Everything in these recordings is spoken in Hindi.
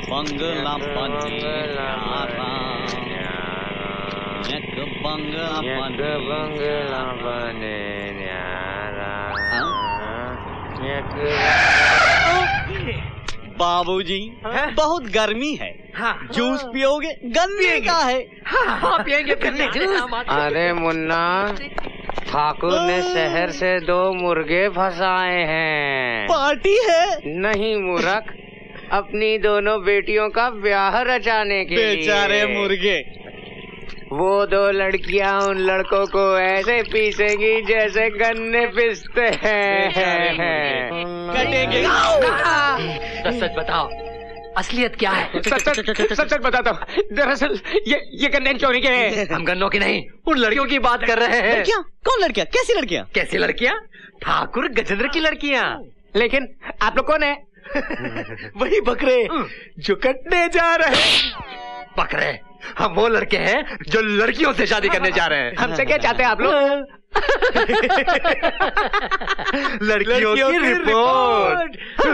बंगला बने न्यारा, एक बंगला बने न्यारा। बाबूजी बहुत गर्मी है, जूस पियोगे? गन्ने का है। हाँ पियेंगे गन्ने जूस। अरे मुन्ना, ठाकुर ने शहर से 2 मुर्गे फंसाए हैं। पार्टी है? नहीं मूर्ख, अपनी दोनों बेटियों का ब्याह रचाने के लिए। बेचारे मुर्गे। वो 2 लड़कियां उन लड़कों को ऐसे पीसेंगी जैसे गन्ने पीसते हैं। कटेंगे। तो सच बताओ, असलियत क्या है? सच बताता हूँ, दरअसल ये गन्ने चोरी के हैं। हम गन्नों की नहीं, उन लड़कियों की बात कर रहे हैं। लड़कियाँ? कौन लड़कियाँ? कैसी लड़कियाँ? कैसी लड़कियाँ? ठाकुर गजेंद्र की लड़कियाँ। लेकिन आप लोग कौन है? वही बकरे जो कटने जा रहे हैं। बकरे? हम वो लड़के हैं जो लड़कियों से शादी करने जा रहे हैं। हमसे क्या चाहते हैं आप लोग? लड़कियों की रिपोर्ट।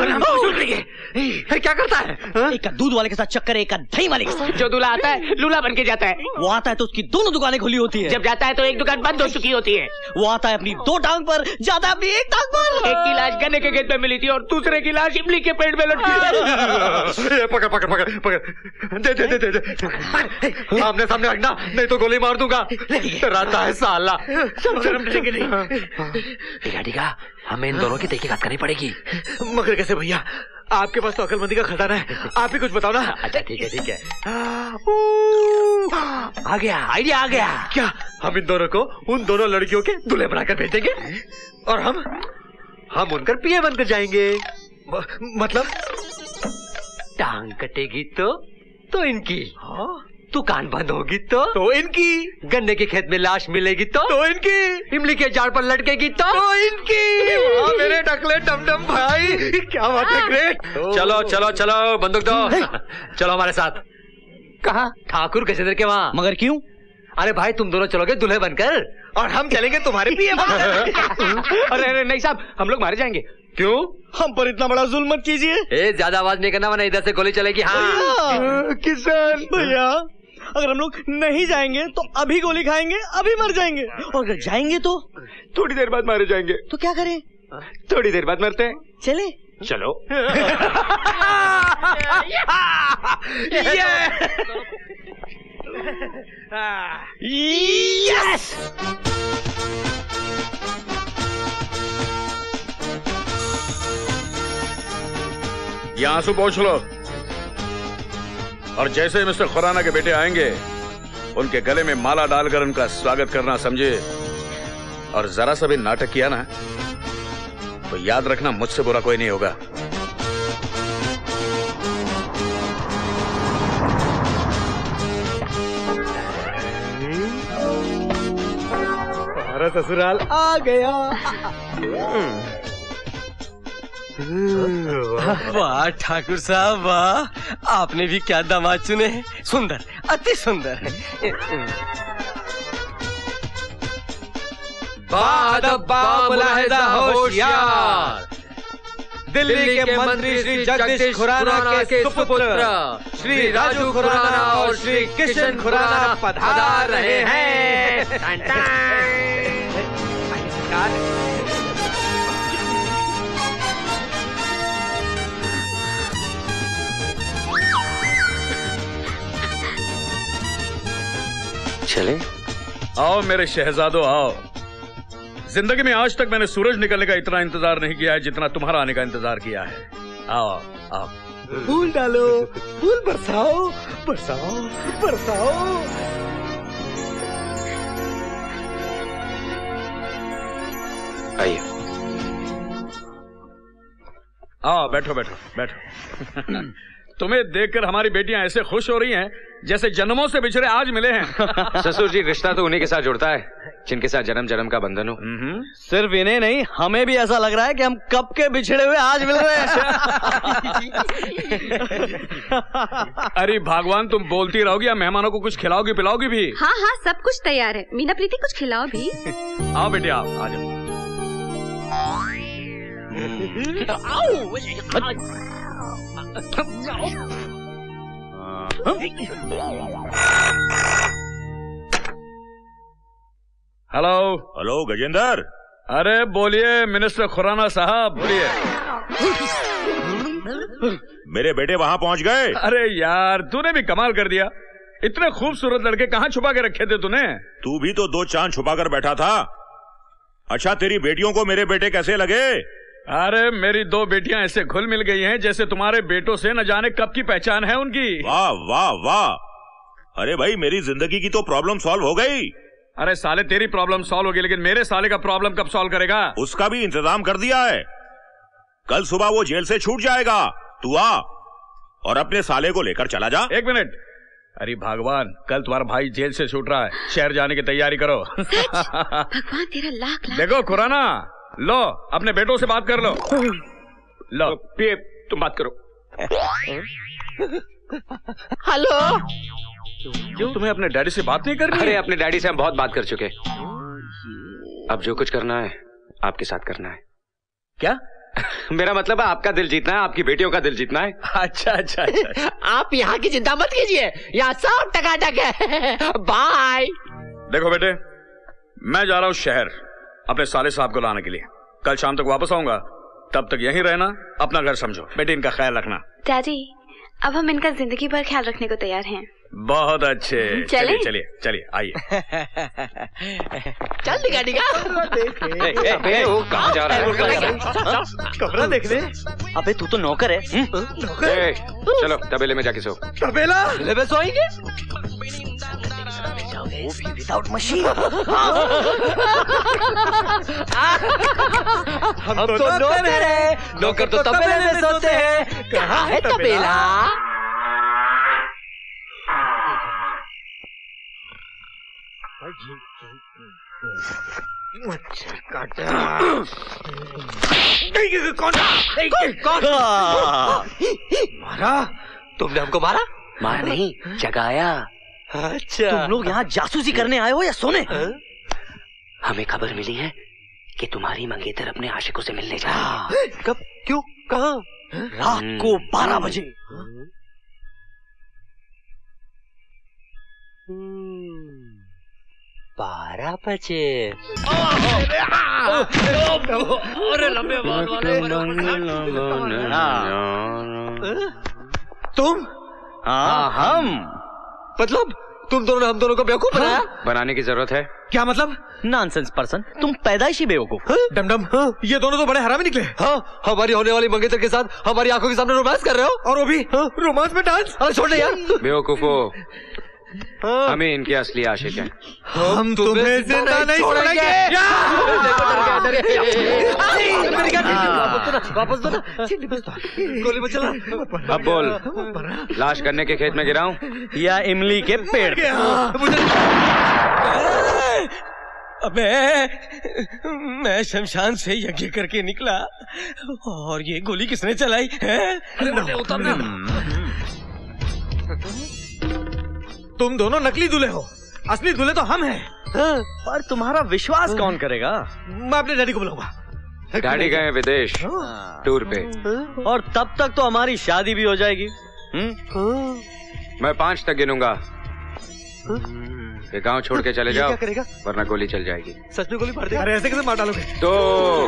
क्या करता है? एक का दूध वाले के साथ चक्कर, एक का दही वाले के साथ। जो दूल्हा आता है लूला बन के जाता है। वो आता है तो उसकी दोनों दुकानें खुली होती है। जब जाता है तो एक दुकान बंद हो चुकी होती है। वो आता है अपनी 2 टांग पर, जाता है अपनी 1 टांग पर। एक की लाश गन्ने के खेत में मिली थी और दूसरे की लाश इमली के पेड़ में लटकी। पकड़ पकड़ पकड़ पकड़, दे दे दे दे। आमने सामने रखना, नहीं तो गोली मार दूंगा। डराता है साला। ठीक है, हमें इन दोनों की तहकीकात करनी पड़ेगी। मगर कैसे भैया? आपके पास तो अकलमंदी का खजाना है, आप ही कुछ बताओ ना। अच्छा ठीक है। आ गया, आइडिया आ गया। क्या? हम इन दोनों को उन दोनों लड़कियों के दूल्हे बनाकर भेज देंगे और हम उनकर पिए बनकर जाएंगे। मतलब टांग कटेगी तो इनकी, दुकान बंद होगी तो इनकी, गन्ने के खेत में लाश मिलेगी तो इनकी, इमली के झाड़ पर लटकेगी तो इनकी। मेरे टकले डमडम भाई, क्या बात है, ग्रेट। चलो चलो चलो, बंदूक दो। चलो हमारे साथ। कहाँ? ठाकुर गजेंद्र के वहाँ। मगर क्यों? अरे भाई, तुम दोनों चलोगे दूल्हे बनकर और हम चलेंगे तुम्हारे पिए बनकर। अरे नहीं साहब, हम लोग मारे जाएंगे। क्यों? हम पर इतना बड़ा जुल्म मत कीजिए। ज्यादा आवाज नहीं करना, वरना इधर से गोली चलेगी। हाँ किसान भैया, अगर हम लोग नहीं जाएंगे तो अभी गोली खाएंगे, अभी मर जाएंगे। और अगर जाएंगे तो थोड़ी देर बाद मारे जाएंगे। तो क्या करें? थोड़ी देर बाद मरते हैं। चले? चलो। यस! ये आंसू पोंछ लो और जैसे मिस्टर खुराना के बेटे आएंगे उनके गले में माला डालकर उनका स्वागत करना, समझे? और जरा सा भी नाटक किया ना तो याद रखना, मुझसे बुरा कोई नहीं होगा। हमारा ससुराल आ गया। वाह ठाकुर साहब वाह, आपने भी क्या दामाद चुने हैं। सुंदर, अति सुंदर। होशियार, दिल्ली के मंत्री श्री जगदीश खुराना के सुपुत्र श्री राजू खुराना और श्री किशन खुराना पधार रहे हैं। चले? आओ मेरे शहजादों, आओ। जिंदगी में आज तक मैंने सूरज निकलने का इतना इंतजार नहीं किया है जितना तुम्हारा आने का इंतजार किया है। आओ आओ। फूल डालो, फूल बरसाओ, बरसाओ, बरसाओ। आइए। आओ, बैठो बैठो बैठो। तुम्हें देखकर हमारी बेटियां ऐसे खुश हो रही हैं जैसे जन्मों से बिछड़े आज मिले हैं। ससुर जी, रिश्ता तो उन्हीं के साथ जुड़ता है जिनके साथ जन्म जन्म का बंधन हो। सिर्फ इन्हें नहीं, हमें भी ऐसा लग रहा है कि हम कब के बिछड़े हुए आज मिल रहे हैं। अरे भगवान, तुम बोलती रहोगी या मेहमानों को कुछ खिलाओगी पिलाओगी भी? हाँ हाँ, सब कुछ तैयार है। मीना प्रीति, कुछ खिलाओ भी। आओ बेटी, आओ, आ जाओ। Hello hello Gajendra. अरे बोलिए मिनिस्टर खुराना साहब, बोलिए। मेरे बेटे वहां पहुंच गए। अरे यार तूने भी कमाल कर दिया, इतने खूबसूरत लड़के कहाँ छुपा के रखे थे तूने? तू भी तो 2 चांद छुपा कर बैठा था। अच्छा तेरी बेटियों को मेरे बेटे कैसे लगे? अरे मेरी 2 बेटियां ऐसे घुल मिल गई हैं जैसे तुम्हारे बेटों से न जाने कब की पहचान है उनकी। वाह वाह वाह। अरे भाई मेरी जिंदगी की तो प्रॉब्लम सॉल्व हो गई। अरे साले तेरी प्रॉब्लम सॉल्व होगी, लेकिन मेरे साले का प्रॉब्लम कब सॉल्व करेगा? उसका भी इंतजाम कर दिया है। कल सुबह वो जेल से छूट जाएगा। तू आ और अपने साले को लेकर चला जा। 1 मिनट। अरे भगवान, कल तुम्हारा भाई जेल से छूट रहा है, शहर जाने की तैयारी करो। भगवान तेरा लाख लाख। देखो खुराना, लो अपने बेटों से बात कर लो। लो तुम बात करो। हेलो। क्यों तुम्हें अपने डैडी से बात नहीं करनी? अरे अपने डैडी से हम बहुत बात कर चुके। अब जो कुछ करना है आपके साथ करना है। क्या? मेरा मतलब है आपका दिल जीतना है, आपकी बेटियों का दिल जीतना है। अच्छा अच्छा अच्छा। आप यहाँ की चिंता मत कीजिए, यहाँ सब टकाटक है। बाय। देखो बेटे, मैं जा रहा हूँ शहर अपने साले साहब को लाने के लिए। कल शाम तक वापस आऊंगा, तब तक यहीं रहना, अपना घर समझो। बेटे इनका ख्याल रखना। डैडी अब हम इनका जिंदगी भर ख्याल रखने को तैयार हैं। बहुत अच्छे। चलिए चलिए चलिए आइए। चल निका वो कहाँ जा रहा है? कमरा देख ले। अबे तू तो नौकर है। चलो तबेले में जाके सो। तबेला में सोएंगे? Without machine. हम तो नौकर है, नौकर तो तबेले में सोते हैं। कहाँ है तबेला? मच्छर काटा। कौन मारा? तुमने हमको मारा? मारा नहीं, जगाया। अच्छा तुम लोग यहाँ जासूसी करने आए हो या सोने? हमें खबर मिली है कि तुम्हारी मंगेतर अपने आशिकों से मिलने जा रही है। कब, क्यों, कहाँ? रात को 12 बजे। 12 बजे। अरे लंबे बाल वाले। तुम? हाँ हम। मतलब तुम दोनों ने हम दोनों को बेवकूफ बनाया? बनाने की जरूरत है? क्या मतलब? नॉनसेंस पर्सन, तुम पैदाइशी बेवकूफ। डमडम, ये दोनों तो बड़े हरामी निकले। हाँ, हमारी होने वाली मंगेतर के साथ हमारी आंखों के सामने रोमांस कर रहे हो, और वो भी रोमांस में डांस। अरे छोड़ यार। बेवकूफो, हमें इनके असली आशिक हैं। हम तुम्हें जिंदा नहीं छोड़ेंगे। वापस दो ना। गोली मत चला। अब बोल, लाश गन्ने के खेत में गिराऊं या इमली के पेड़? अबे मैं शमशान से यज्ञ करके निकला और ये गोली किसने चलाई है? तुम दोनों नकली दूल्हे हो, असली दूल्हे तो हम हैं। पर तुम्हारा विश्वास कौन करेगा? मैं अपने डैडी को बुलाऊंगा। डैडी गए विदेश टूर पे, और तब तक तो हमारी शादी भी हो जाएगी। मैं 5 तक गिनूंगा। ये गांव छोड़ के चले जाओ, क्या करेगा? वरना गोली चल जाएगी। सच में गोली मार देगा? अरे ऐसे कैसे मार डालोगे? तो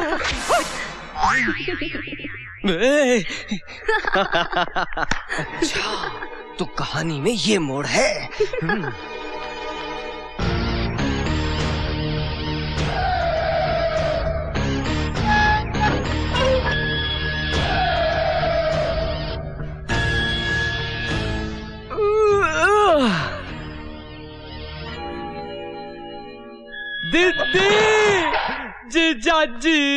तो कहानी में ये मोड़ है। दीदी, जीजाजी।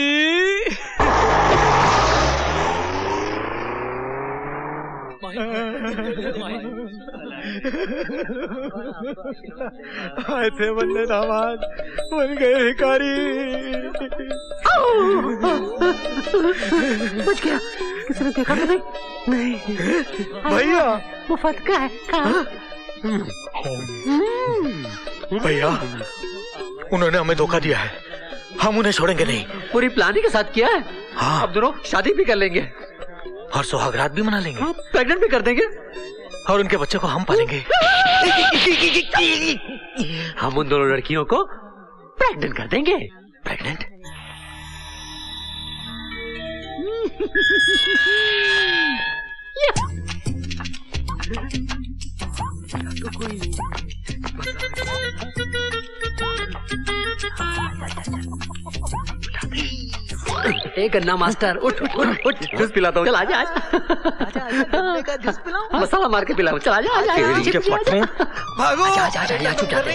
आए थे बनने दामाद, बन गए भिखारी। बच गया। किसी ने देखा तो नहीं? नहीं भैया, वो फटका है। भैया उन्होंने हमें धोखा दिया है, हम उन्हें छोड़ेंगे नहीं। पूरी प्लानिंग के साथ किया है। हाँ, अब दोनों शादी भी कर लेंगे और सुहागरात भी मना लेंगे। प्रेग्नेंट भी कर देंगे। और उनके बच्चों को हम पालेंगे। हम उन दोनों लड़कियों को प्रेग्नेंट कर देंगे। प्रेग्नेंट? ए गन्ना मास्टर, उठ उठ उठ उठ, जूस पिलाता हूँ। चल आजा आजा, मसाला मार के पिलाऊं। चल आजा आजा, भागो। आजा आजा आजा, चुप जा।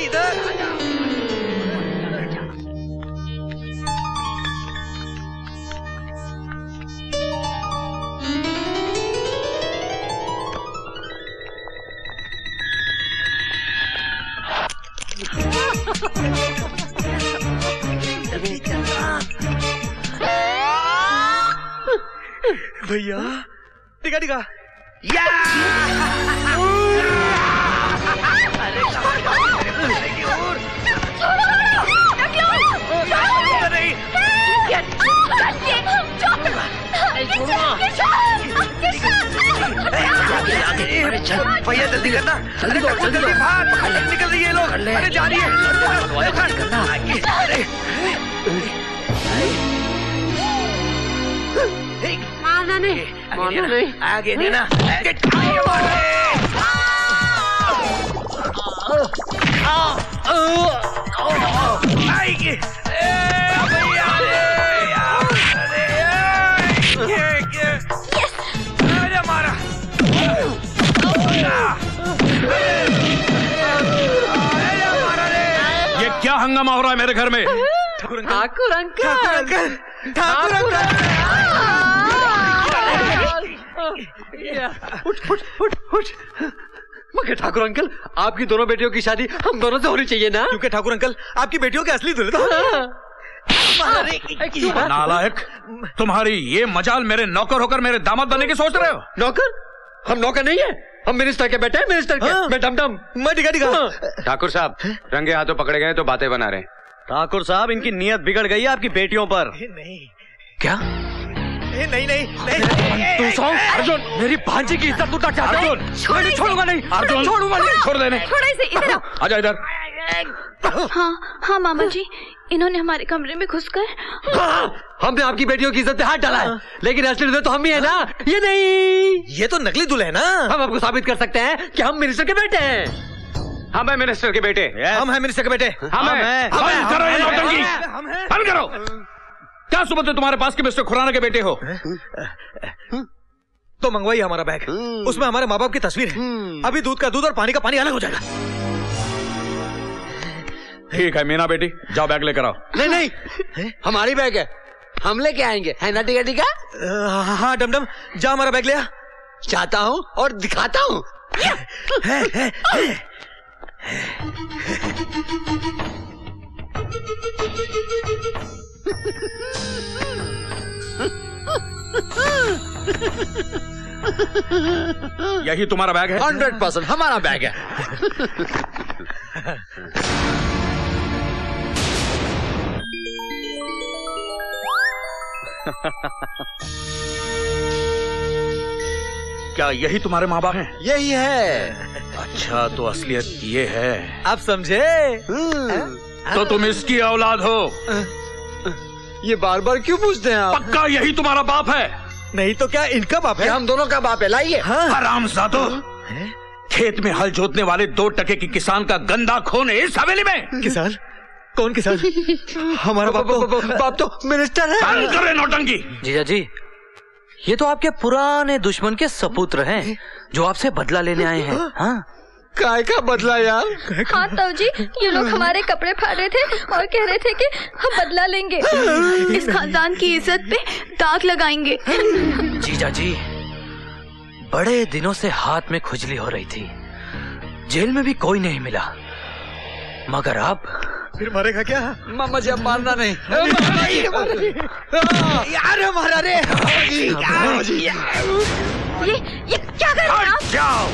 भैया टिका टिका। भैया जल्दी करना। अरे जल्दी भाग, निकल रही है लोग। अरे जा रही है। मारना नहीं, मारना नहीं। आगे देना। मारा। ये क्या हंगामा हो रहा है मेरे घर में? Thakur uncle, Thakur uncle. उठ उठ उठ उठ। मगर ठाकुर अंकल, आपकी दोनों बेटियों की शादी हम दोनों से होनी चाहिए ना? क्योंकि ठाकुर अंकल आपकी बेटियों के असली दूल्हे तो नालायक, तुम्हारी ये मजाल मेरे नौकर होकर मेरे दामाद बनने की सोच रहे हो? नौकर? हम नौकर नहीं है, हम मिनिस्टर के बेटे हैं, मिनिस्टर के। मैं डमडम। मैं टिका टिका। ठाकुर साहब रंगे हाथों पकड़े गए तो बातें बना रहे। ठाकुर साहब, इनकी नीयत बिगड़ गई है आपकी बेटियों पर। नहीं क्या? नहीं नहीं तू सॉन्ग अर्जुन, मेरी भांजी की इज्जत लूटना चाहता है? मैं छोड़ूंगा नहीं अर्जुन, छोड़ूंगा नहीं। छोड़ देने। थोड़ा इसे इधर आओ। आजा इधर। हाँ मामा जी, इन्होंने हमारे कमरे में घुसकर। हमने आपकी बेटियों की इज्जत पे हाथ डाला है, लेकिन असली दूल्हे तो हम ही है ना। ये नहीं, ये तो नकली दूल्हे है ना। हम आपको साबित कर सकते हैं कि हम मिनिस्टर के बेटे हैं। हम है मिनिस्टर के बेटे। हम हैं मिनिस्टर के बेटे। हम हैं। बंद करो ये नौटंकी, बंद करो। क्या सुबह से तुम्हारे पास के मिस्टर खुराना के बेटे हो? तो मंगवाइए हमारा बैग, उसमें हमारे माँ बाप की तस्वीर है। अभी दूध का दूध और पानी का पानी अलग हो जाएगा। ठीक है मीना बेटी, जाओ बैग लेकर आओ। नहीं नहीं, हमारी बैग है, हम लेके आएंगे, है ना? टिका टिका। हाँ डमडम, जा हमारा बैग ले आ। चाहता हूँ और दिखाता हूँ। यही तुम्हारा बैग है? 100% हमारा बैग है। क्या यही तुम्हारे माँ बाप हैं? यही है। अच्छा, तो असलियत ये है। आप समझे? तो तुम इसकी औलाद हो? ये बार बार क्यों पूछते हैं आप? पक्का यही तुम्हारा बाप है? नहीं तो क्या इनका बाप है? हम दोनों का बाप है। लाइए। हरामजादो, खेत में हल जोतने वाले 2 टके की किसान का गंदा खून है इस हवेली में। किसान? कौन किसान? हमारा बाप तो मिनिस्टर है। बंद करे नौटंकी। जीजा जी, ये तो आपके पुराने दुश्मन के सपूत्र हैं जो आपसे बदला लेने आए हैं। हाँ? काय का बदला यार? हाँ ताऊ जी, ये लोग हमारे कपड़े फाड़ रहे थे और कह रहे थे कि हम बदला लेंगे, इस खानदान की इज्जत पे दाग लगाएंगे। जीजा जी, बड़े दिनों से हाथ में खुजली हो रही थी, जेल में भी कोई नहीं मिला, मगर अब फिर मारेगा क्या? मामा जी, अब मारना नहीं। यार हमारा रे। ये क्या कर रहे हैं आप? जाओ।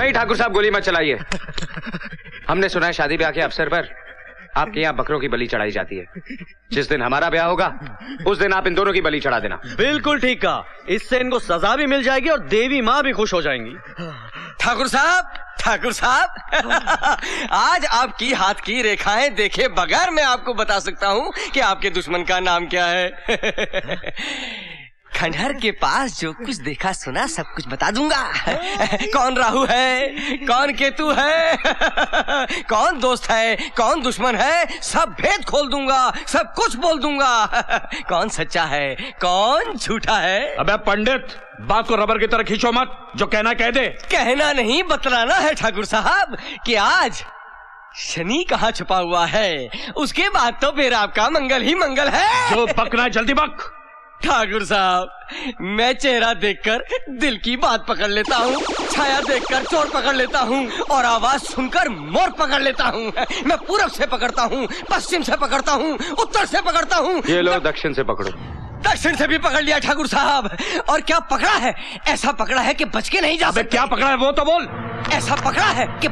नहीं ठाकुर साहब, गोली मत चलाइए। हमने सुना है शादी ब्याह के अवसर पर आपके यहाँ बकरों की बलि चढ़ाई जाती है। जिस दिन हमारा ब्याह होगा उस दिन आप इन दोनों की बलि चढ़ा देना। बिल्कुल ठीक कहा, इससे इनको सजा भी मिल जाएगी और देवी माँ भी खुश हो जाएंगी। ठाकुर साहब आज आपकी हाथ की रेखाएं देखे बगैर मैं आपको बता सकता हूँ कि आपके दुश्मन का नाम क्या है। खंडहर के पास जो कुछ देखा सुना सब कुछ बता दूंगा। कौन राहु है, कौन केतु है, कौन दोस्त है, कौन दुश्मन है, सब भेद खोल दूंगा, सब कुछ बोल दूंगा। कौन सच्चा है, कौन झूठा है। अबे पंडित, बात को रबर की तरह खींचो मत, जो कहना कह दे। कहना नहीं बतलाना है ठाकुर साहब कि आज शनि कहाँ छुपा हुआ है, उसके बाद तो फिर आपका मंगल ही मंगल है। जो बकना है जल्दी बक। ठाकुर साहब, मैं चेहरा देखकर दिल की बात पकड़ लेता हूँ, छाया देखकर चोर पकड़ लेता हूँ और आवाज सुनकर मोर पकड़ लेता हूँ। मैं पूरब से पकड़ता हूँ, पश्चिम से पकड़ता हूँ, उत्तर से पकड़ता हूँ। ये लो दक्षिण से पकड़ो। दक्षिण से भी पकड़ लिया ठाकुर साहब। और क्या पकड़ा है, ऐसा पकड़ा है कि बच के नहीं जा सकते। क्या पकड़ा है वो तो बोल। ऐसा पकड़ा है कि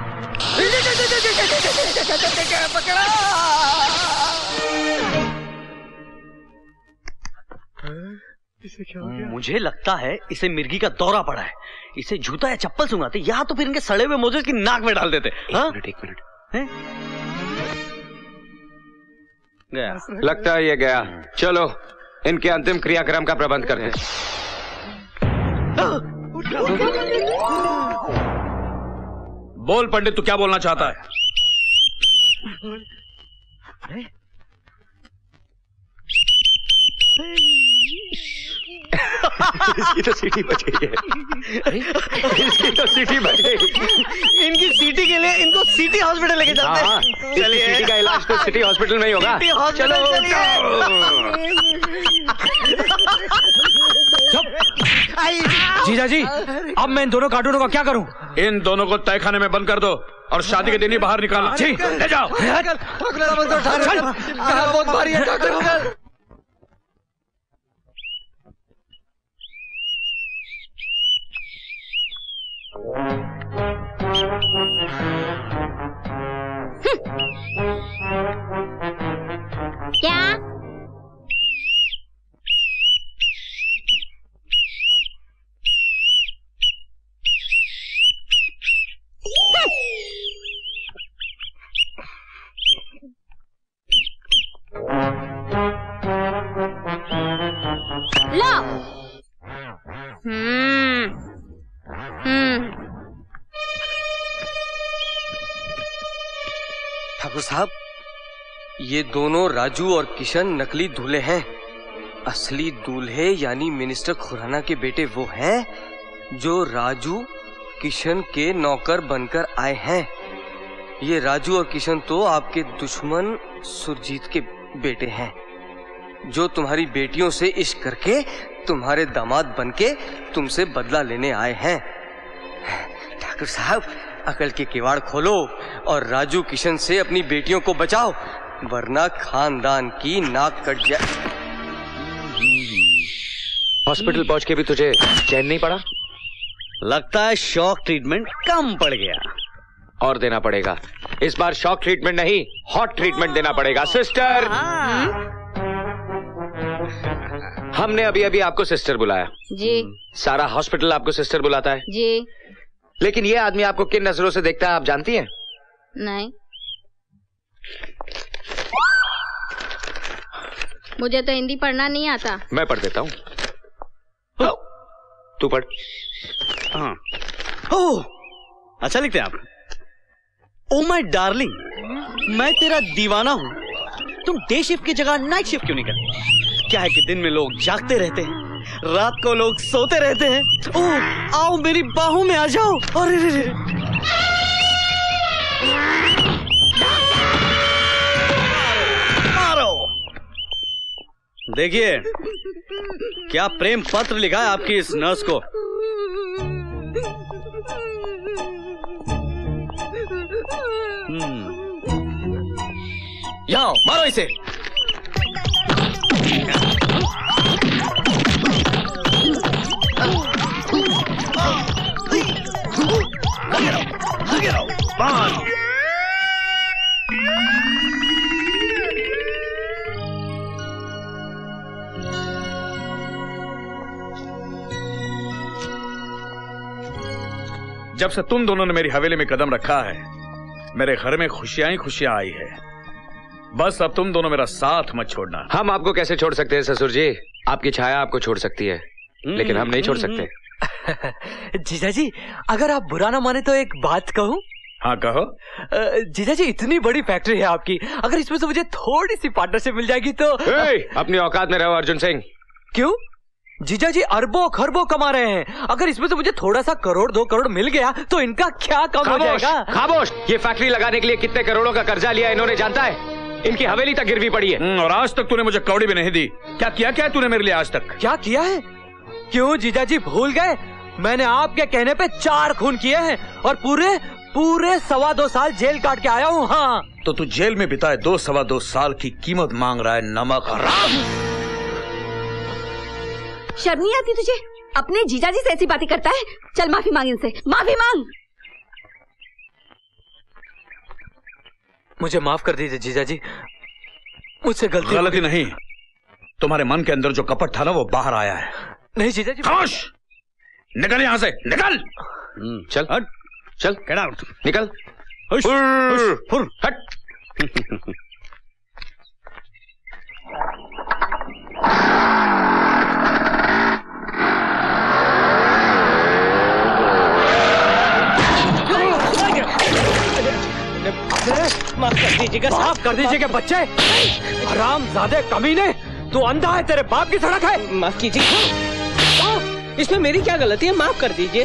पकड़ा। इसे क्या हो गया? मुझे लगता है इसे मिर्गी का दौरा पड़ा है। इसे जूता या चप्पल सुंघाते या तो फिर इनके सड़े हुए मोजे की नाक में डाल देते। एक मिनट गया। लगता है ये गया। चलो इनके अंतिम क्रियाक्रम का प्रबंध करते हैं। बोल पंडित, तू क्या बोलना चाहता है? इसकी तो सीटी बच गई है। इसकी तो सीटी बच गई। इनकी सीटी के लिए इनको सिटी हॉस्पिटल लेके जाते हैं। चलिए, सीटी का इलाज तो सिटी हॉस्पिटल में ही होगा। चलो जीजा जी, अब मैं इन दोनों कार्टूनों का क्या करूं? इन दोनों को तहखाने में बंद कर दो और शादी के दिन ही बाहर निकालना। ले जाओ। बहुत भारी है ठाकुर। क्या? लो। ठाकुर साहब, ये दोनों राजू और किशन नकली दूल्हे हैं। असली दूल्हे यानी मिनिस्टर खुराना के बेटे वो हैं जो राजू किशन के नौकर बनकर आए हैं। ये राजू और किशन तो आपके दुश्मन सुरजीत के बेटे हैं जो तुम्हारी बेटियों से इश्क करके तुम्हारे दामाद बनके तुमसे बदला लेने आए हैं। ठाकुर साहब, अकल के किवाड़ खोलो और राजू किशन से अपनी बेटियों को बचाओ, वरना खानदान की नाक कट जाए। हॉस्पिटल पहुंच के भी तुझे चैन नहीं पड़ा? लगता है शॉक ट्रीटमेंट कम पड़ गया। और देना पड़ेगा। इस बार शॉक ट्रीटमेंट नहीं, हॉट ट्रीटमेंट देना पड़ेगा। सिस्टर, हमने अभी अभी आपको सिस्टर बुलाया। जी। सारा हॉस्पिटल आपको सिस्टर बुलाता है। जी। लेकिन ये आदमी आपको किन नजरों से देखता है आप जानती हैं? नहीं, मुझे तो हिंदी पढ़ना नहीं आता। मैं पढ़ देता हूँ। तू पढ़। हाँ। ओह, अच्छा लिखते हैं आप। ओ माय डार्लिंग, मैं तेरा दीवाना हूँ। तुम डे शिफ्ट की जगह नाइट शिफ्ट क्यों नहीं करते? क्या है कि दिन में लोग जागते रहते हैं, रात को लोग सोते रहते हैं। ओह, आओ मेरी बाहों में आ जाओ। अरे रे रे। मारो। देखिए क्या प्रेम पत्र लिखा है आपकी इस नर्स को। जाओ मारो इसे। बांध। जब से तुम दोनों ने मेरी हवेली में कदम रखा है, मेरे घर में खुशियां ही खुशियां आई है। बस अब तुम दोनों मेरा साथ मत छोड़ना। हम आपको कैसे छोड़ सकते हैं ससुर जी? आपकी छाया आपको छोड़ सकती है, लेकिन हम नहीं छोड़ सकते। जीजा जी, अगर आप बुरा ना माने तो एक बात कहूं? हाँ कहो। जीजा जी, इतनी बड़ी फैक्ट्री है आपकी, अगर इसमें से मुझे थोड़ी सी पार्टनरशिप मिल जाएगी तो। अपनी औकात में रहो अर्जुन सिंह। क्यों? जीजा जी अरबों खरबों कमा रहे हैं, अगर इसमें से मुझे थोड़ा सा करोड़ 2 करोड़ मिल गया तो इनका क्या कम हो जाएगा? खामोश। ये फैक्ट्री लगाने के लिए कितने करोड़ों का कर्जा लिया इन्होंने जानता है? इनकी हवेली तक गिरवी पड़ी है। और आज तक तूने मुझे कौड़ी भी नहीं दी। क्या किया क्या तूने मेरे लिए आज तक? क्या किया है? क्यों जीजा जी भूल गए? मैंने आपके कहने पे 4 खून किए हैं और पूरे 2.25 साल जेल काट के आया हूँ। हाँ, तो तू जेल में बिताए 2.25 साल की कीमत मांग रहा है, नमक हराम। शर्म नहीं आती तुझे? अपने जीजाजी से ऐसी बातें करता है? चल माफी मांग इनसे, माफी मांग। मुझे माफ कर दीजिए जीजा जी, मुझसे गलती नहीं, तुम्हारे मन के अंदर जो कपट था ना वो बाहर आया है। नहीं जीजा जी। खामोश, निकल यहाँ से, निकल। चल हट, चल गेट आउट, निकल। हट। माफ कर दीजिएगा, माफ कर दीजिएगा बच्चे। हरामजादे कमीने, तू अंधा है, तेरे बाप की सड़क है। माफ कीजिए, इसमें मेरी क्या गलती है? माफ कर दीजिए।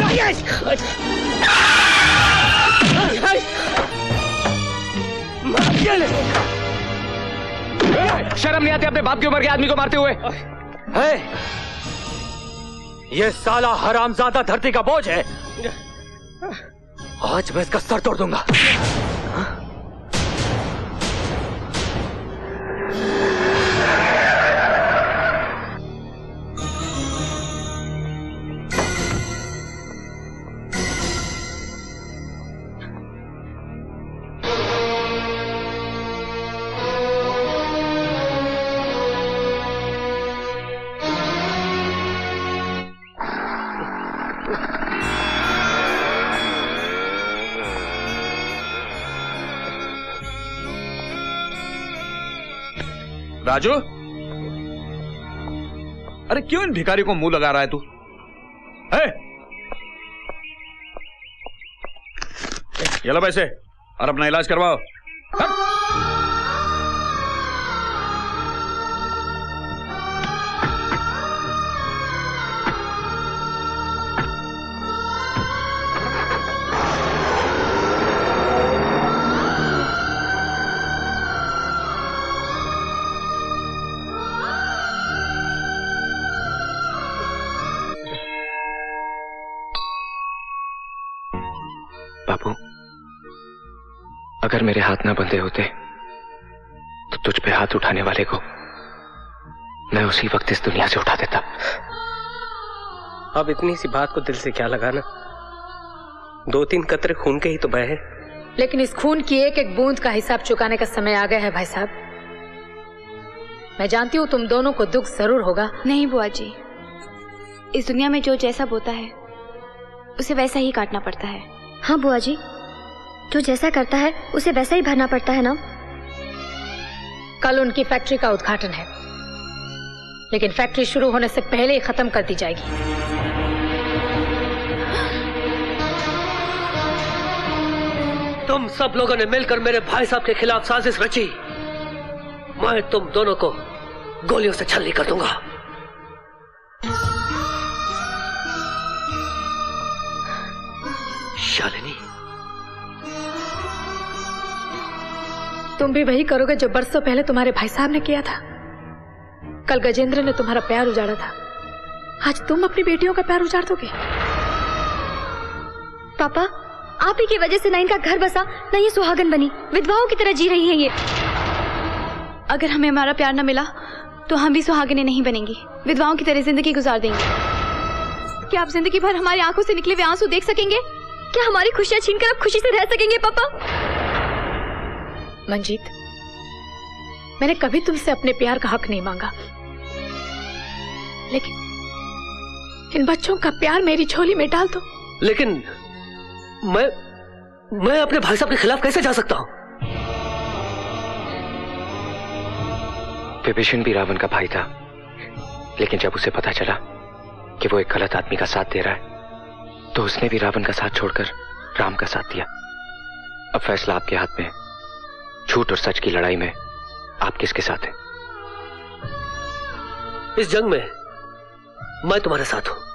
शर्म नहीं आती अपने बाप की उम्र के आदमी को मारते हुए? ये साला हरामजादा धरती का बोझ है, आज मैं इसका सर तोड़ दूंगा। राजू, अरे क्यों इन भिखारी को मुंह लगा रहा है तू? ये लो पैसे और अपना इलाज करवाओ। बाबू, अगर मेरे हाथ ना बंधे होते तो तुझ पे हाथ उठाने वाले को मैं उसी वक्त इस दुनिया से उठा देता। अब इतनी सी बात को दिल से क्या लगाना? 2-3 कतरे खून के ही तो बहे हैं। लेकिन इस खून की एक एक बूंद का हिसाब चुकाने का समय आ गया है भाई साहब। मैं जानती हूँ तुम दोनों को दुख जरूर होगा। नहीं बुआ जी, इस दुनिया में जो जैसा बोता है उसे वैसा ही काटना पड़ता है। हाँ बुआ जी, जो जैसा करता है उसे वैसा ही भरना पड़ता है ना। कल उनकी फैक्ट्री का उद्घाटन है, लेकिन फैक्ट्री शुरू होने से पहले ही खत्म कर दी जाएगी। तुम सब लोगों ने मिलकर मेरे भाई साहब के खिलाफ साजिश रची। मैं तुम दोनों को गोलियों से छलनी कर दूंगा। शालिनी, तुम भी वही करोगे जो बरसों पहले तुम्हारे भाई साहब ने किया था। कल गजेंद्र ने तुम्हारा प्यार उजाड़ा था, आज तुम अपनी बेटियों का प्यार उजाड़ दोगे। पापा, आप ही की वजह से ना इनका घर बसा, ना ये सुहागन बनी, विधवाओं की तरह जी रही है ये। अगर हमें हमारा प्यार न मिला तो हम भी सुहागनें नहीं बनेंगी, विधवाओं की तरह जिंदगी गुजार देंगे। क्या आप जिंदगी भर हमारी आंखों से निकले हुए आंसू देख सकेंगे? क्या हमारी खुशियां छीनकर अब खुशी से रह सकेंगे पापा? मंजीत, मैंने कभी तुमसे अपने प्यार का हक नहीं मांगा, लेकिन इन बच्चों का प्यार मेरी झोली में डाल दो। लेकिन मैं अपने भाई साहब के खिलाफ कैसे जा सकता हूं? विभीषण भी रावण का भाई था, लेकिन जब उसे पता चला कि वो एक गलत आदमी का साथ दे रहा है, तो उसने भी रावण का साथ छोड़कर राम का साथ दिया। अब फैसला आपके हाथ में है। झूठ और सच की लड़ाई में आप किसके साथ हैं? इस जंग में मैं तुम्हारे साथ हूं।